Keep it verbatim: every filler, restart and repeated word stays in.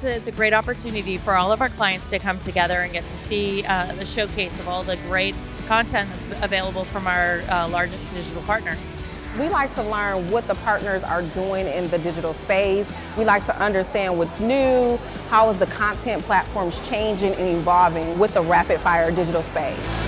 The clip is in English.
a, it's a great opportunity for all of our clients to come together and get to see uh, the showcase of all the great content that's available from our uh, largest digital partners. We like to learn what the partners are doing in the digital space. We like to understand what's new, how is the content platforms changing and evolving with the rapid fire digital space.